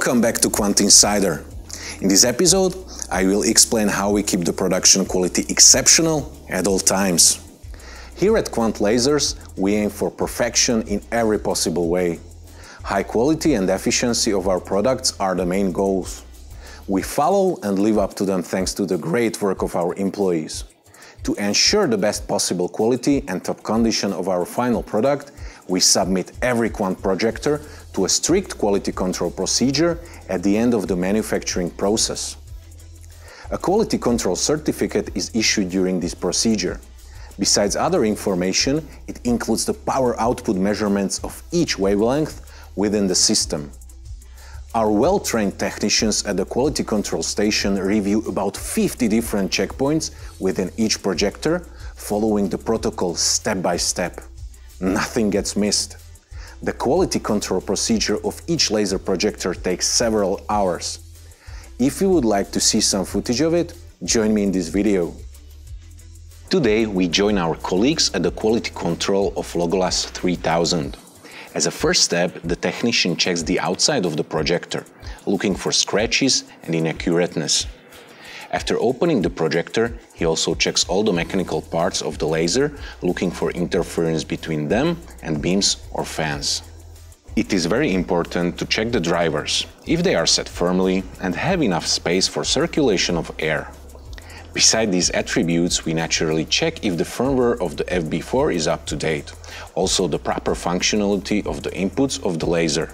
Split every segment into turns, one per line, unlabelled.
Welcome back to Quant Insider. In this episode, I will explain how we keep the production quality exceptional at all times. Here at Quant Lasers, we aim for perfection in every possible way. High quality and efficiency of our products are the main goals. We follow and live up to them thanks to the great work of our employees. To ensure the best possible quality and top condition of our final product, we submit every Quant projector to a strict quality control procedure at the end of the manufacturing process. A quality control certificate is issued during this procedure. Besides other information, it includes the power output measurements of each wavelength within the system. Our well-trained technicians at the quality control station review about 50 different checkpoints within each projector, following the protocol step by step. Nothing gets missed. The quality control procedure of each laser projector takes several hours. If you would like to see some footage of it, join me in this video. Today we join our colleagues at the quality control of Logolas 3000. As a first step, the technician checks the outside of the projector, looking for scratches and inaccurateness. After opening the projector, he also checks all the mechanical parts of the laser, looking for interference between them and beams or fans. It is very important to check the drivers, if they are set firmly and have enough space for circulation of air. Beside these attributes, we naturally check if the firmware of the FB4 is up to date, also the proper functionality of the inputs of the laser.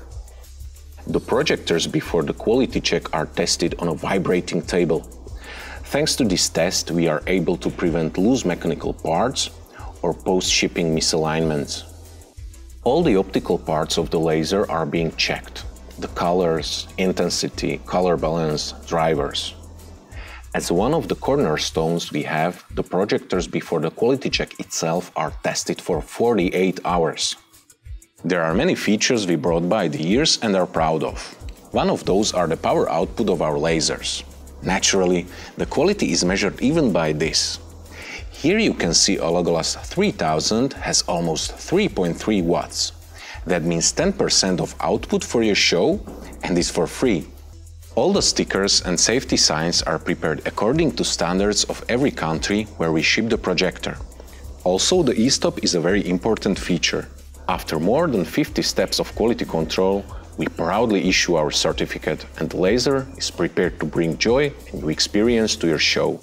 The projectors before the quality check are tested on a vibrating table. Thanks to this test, we are able to prevent loose mechanical parts or post-shipping misalignments. All the optical parts of the laser are being checked: the colors, intensity, color balance, drivers. As one of the cornerstones we have, the projectors before the quality check itself are tested for 48 hours. There are many features we brought by the years and are proud of. One of those are the power output of our lasers. Naturally, the quality is measured even by this. Here you can see a Logolas 3000 has almost 3.3 watts. That means 10% of output for your show and is for free. All the stickers and safety signs are prepared according to standards of every country where we ship the projector. Also, the e-stop is a very important feature. After more than 50 steps of quality control, we proudly issue our certificate, and the laser is prepared to bring joy and new experience to your show.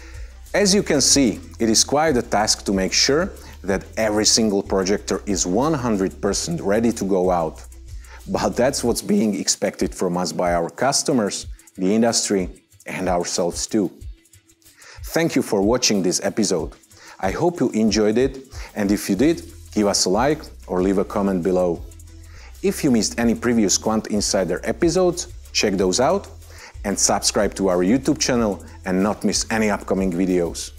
As you can see, it is quite a task to make sure that every single projector is 100% ready to go out. But that's what's being expected from us by our customers, the industry, and ourselves too. Thank you for watching this episode. I hope you enjoyed it, and if you did, give us a like or leave a comment below. If you missed any previous Quant Insider episodes, check those out and subscribe to our YouTube channel and not miss any upcoming videos.